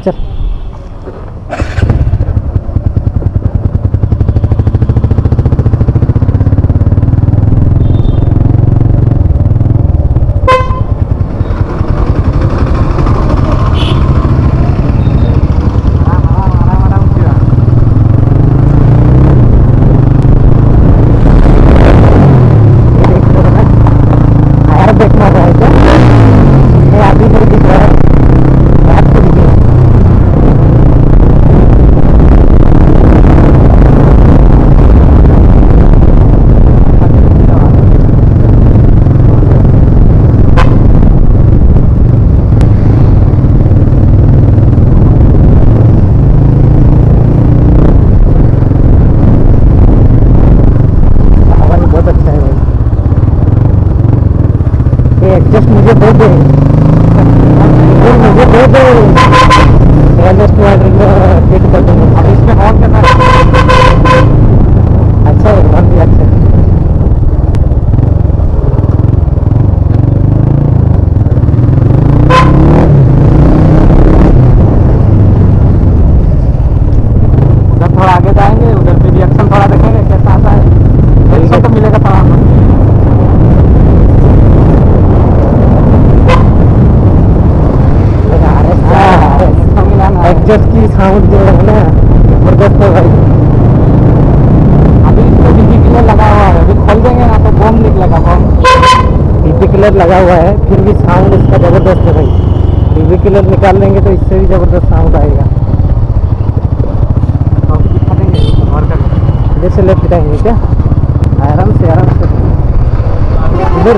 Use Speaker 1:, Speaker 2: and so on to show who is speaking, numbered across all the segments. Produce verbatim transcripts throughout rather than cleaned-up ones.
Speaker 1: चल। एडजस्ट मुझे दे दे मुझे दे दे एडजस्ट फिट कर दूँगा। अब इसमें हॉर्न करना अच्छा है, हॉर्न भी अच्छा है। उधर थोड़ा आगे जाएंगे, उधर पे रिएक्शन थोड़ा देखेंगे कैसा आता है, रिएक्शन तो मिलेगा थोड़ा। एडजस्ट की साउंड जो है ना जबरदस्त है भाई। अभी इसमें डीपी किलर लगा हुआ है, अभी खोल देंगे ना तो बम निकलेगा, बम डीपी किलर लगा हुआ है, फिर भी साउंड इसका जबरदस्त है भाई। डीपी किलर निकाल लेंगे तो इससे भी जबरदस्त साउंड आएगा। जैसे लेफ्ट जाएंगे क्या, आराम से आराम से इधर।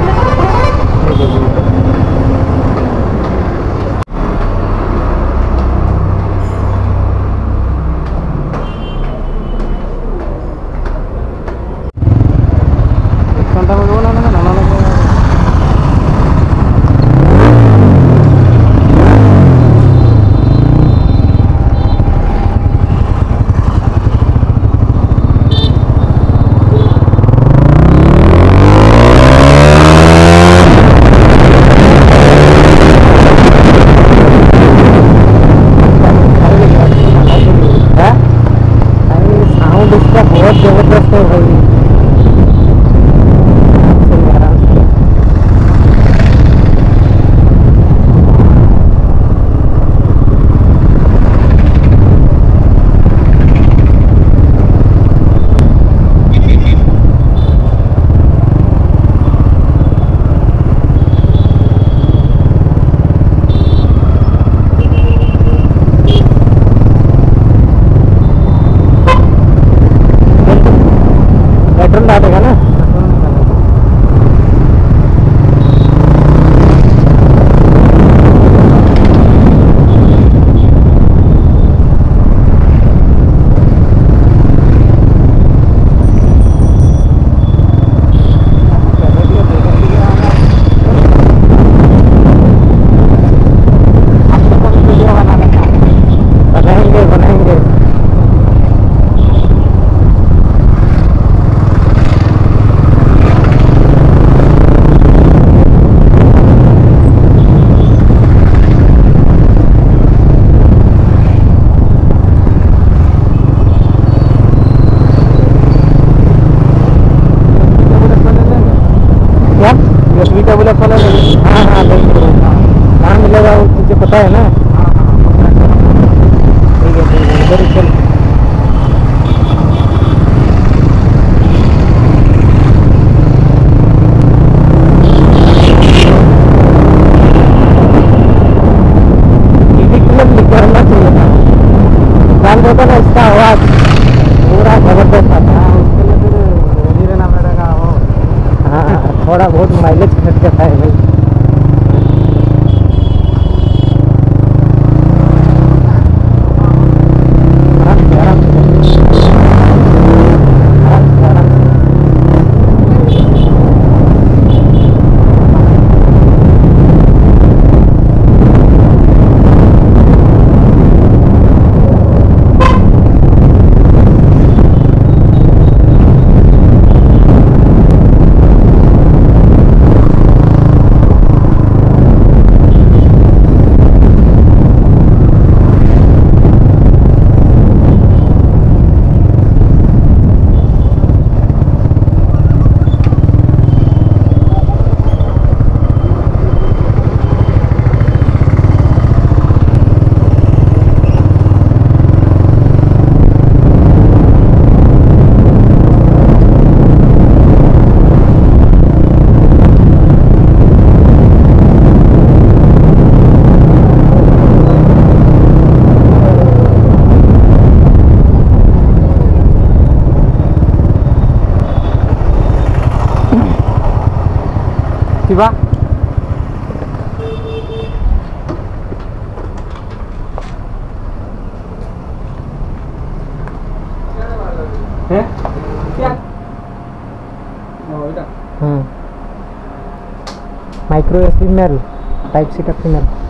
Speaker 1: बहुत जबरदस्त है भाई। पेट्रोल डालेगा ना, बनाएंगे बनाएंगे। यूएसबी केबल वाला लेंगे। हाँ हाँ लेंगे, कहाँ मिलेगा वो तुझे पता है ना। ठीक है ठीक है, इधर ही चल। निकलना चाहिए था, निकाल देता ना इसका आवाज़ पूरा जबरदस्त आता है। उसके लिए फिर धीरे ना पड़ेगा वो। हाँ थोड़ा बहुत माइलेज खर्च करता है भाई। ଯିବା। Micro S D male type C का फीमेल